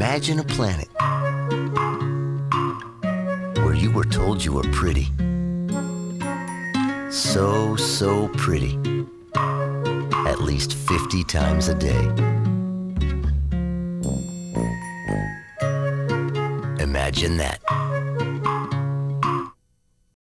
Imagine a planet where you were told you were pretty. So pretty. At least 50 times a day. Imagine that.